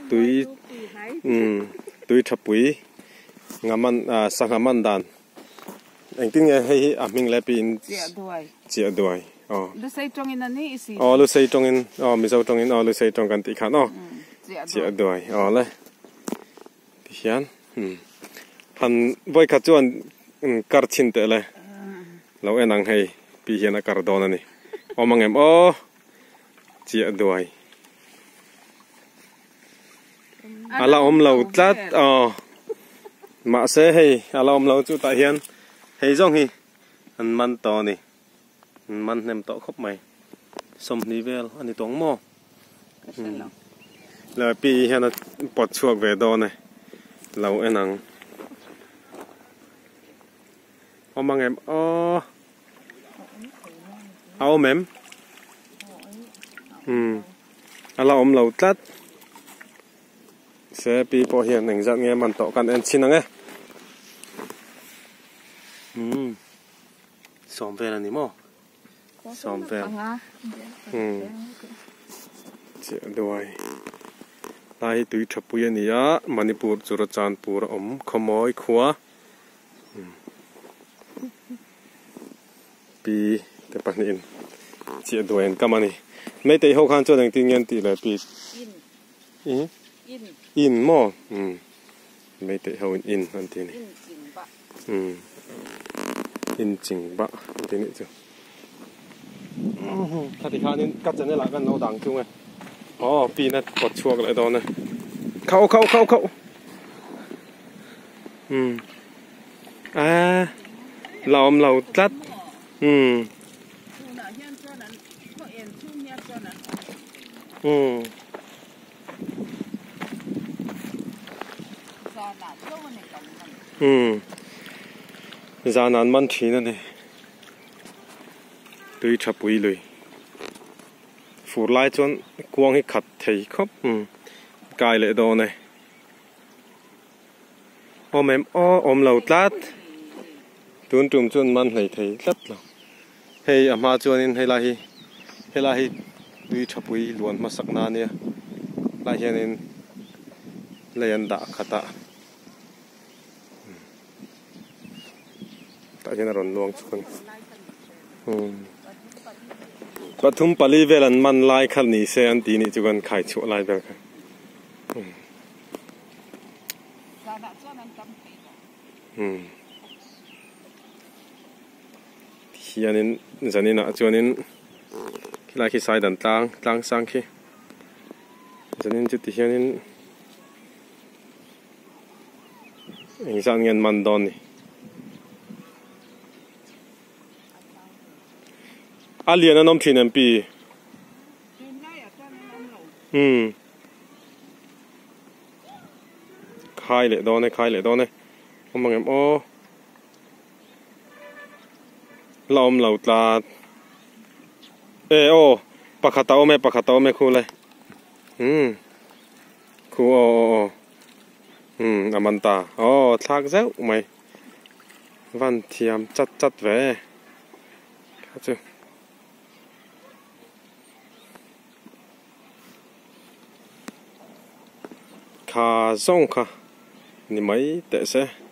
túi túi chập bụi ngaman sang ngaman đàn anh tin nghe hay mình lại pin chia đuôi lu say trong in ani isi lu say trong in mi sau trong in lu say trongกันติขันchia đuôiเลยที่เขียนพันไว้ขัดจวนการชินเตะเลยเราเอ็นังให้ปีเฮียนการดอนนี่มังเอ็มchia đuôi ala lo tlat mà sẽ hay ala lo chú tại hiền hay giống hi anh man to nè man nem to khóc mày sông nivel anh đi toán mò là pi hiền là bọt chuột về đó này lâu anh nắng mang em áo mềm ala lo tlat sẽ bị bỏ hiện ảnh dạng nghe màn tọ căn em xin nghe xóm về là gì mò xóm về chuyện đuôi đây túi chập bụi này á Manipur chủ tràn pur không mỏi khóa bị tập bản in chuyện đuôi anh cảm ơn mấy tay hậu khăn cho đằng tin nhân tỷ là bị in mò mấy tay hậu in anh tin này in chỉnh bạ thế này chứถ้าที่ข้านี่กัดจะเนี่ยหลังกันเอาดังจุ้งไงปีนั้นกดชัวร์อะไรตอนนั้นเข้าเราตัดra nàn man chỉ nữa này tùy chập bụi lười phủ lại chọn quăng cái khát thấy khóc cài lại đồ này em lầu tát tuôn trùm chọn man này thấy rất là hay mà chọn hay là tùy chập bụi luôn mà sắc na nè là hiện nên lên đã khát ta tại hiện là luồng chọnปทุมปลีเวลันมันไล่ขันนี้เสียอันตีนี่จุกันขายชั่วไล่แบบเฮียนินจันนี่นะจวนนินที่ไล่ขี้สายดันตั้งสังขี้จันนินจุดที่เฮียนินอิงสังเงินมันดอนนี่อาเลียนน้ำทิ้งน้ำปีคายเลยดอนเนี่ยผมบอกเล่าตาปากขาเต้าไม่คู่เลยคู่อามันตาทักเจ้าไหมวันเทียมจัดแหวครับจ้ะขาส่งค่ะนี่ไม่แต่เสีย